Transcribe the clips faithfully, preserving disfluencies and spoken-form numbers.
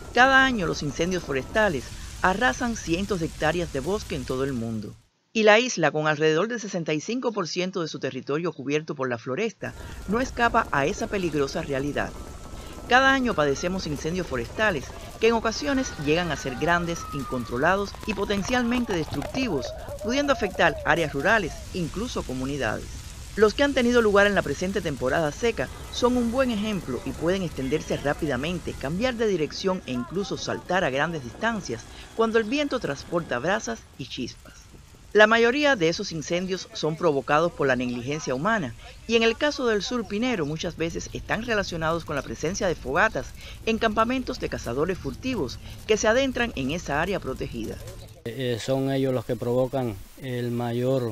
Cada año los incendios forestales arrasan cientos de hectáreas de bosque en todo el mundo. Y la isla, con alrededor del sesenta y cinco por ciento de su territorio cubierto por la floresta, no escapa a esa peligrosa realidad. Cada año padecemos incendios forestales que en ocasiones llegan a ser grandes, incontrolados y potencialmente destructivos, pudiendo afectar áreas rurales, incluso comunidades. Los que han tenido lugar en la presente temporada seca son un buen ejemplo y pueden extenderse rápidamente, cambiar de dirección e incluso saltar a grandes distancias cuando el viento transporta brasas y chispas. La mayoría de esos incendios son provocados por la negligencia humana y en el caso del sur pinero muchas veces están relacionados con la presencia de fogatas en campamentos de cazadores furtivos que se adentran en esa área protegida. Eh, son ellos los que provocan el mayor,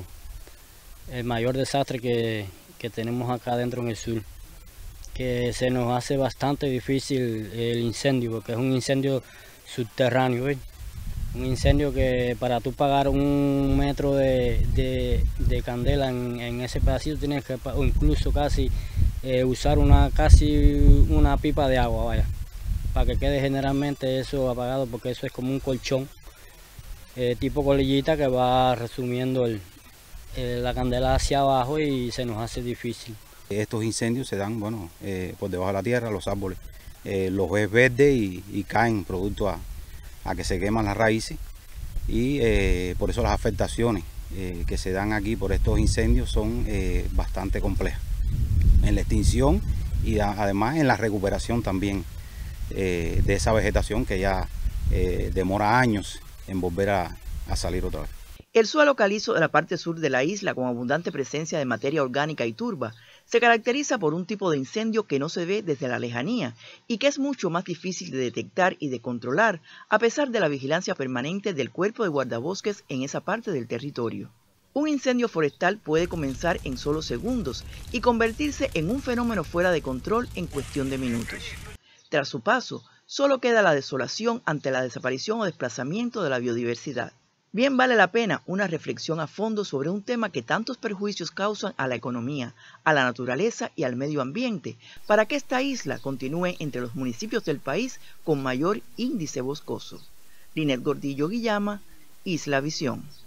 el mayor desastre que, que tenemos acá dentro en el sur, que se nos hace bastante difícil el incendio porque es un incendio subterráneo, ¿eh? Un incendio que para tú pagar un metro de, de, de candela en, en ese pedacito tienes que, o incluso casi eh, usar una casi una pipa de agua, vaya, para que quede generalmente eso apagado, porque eso es como un colchón eh, tipo colillita que va resumiendo el, eh, la candela hacia abajo y se nos hace difícil. Estos incendios se dan, bueno, eh, por debajo de la tierra, los árboles eh, los ves verdes y, y caen producto a a que se queman las raíces y eh, por eso las afectaciones eh, que se dan aquí por estos incendios son eh, bastante complejas en la extinción y a, además en la recuperación también eh, de esa vegetación que ya eh, demora años en volver a, a salir otra vez. El suelo calizo de la parte sur de la isla, con abundante presencia de materia orgánica y turba, se caracteriza por un tipo de incendio que no se ve desde la lejanía y que es mucho más difícil de detectar y de controlar a pesar de la vigilancia permanente del cuerpo de guardabosques en esa parte del territorio. Un incendio forestal puede comenzar en solo segundos y convertirse en un fenómeno fuera de control en cuestión de minutos. Tras su paso, solo queda la desolación ante la desaparición o desplazamiento de la biodiversidad. Bien vale la pena una reflexión a fondo sobre un tema que tantos perjuicios causan a la economía, a la naturaleza y al medio ambiente, para que esta isla continúe entre los municipios del país con mayor índice boscoso. Linet Gordillo Guillama, Isla Visión.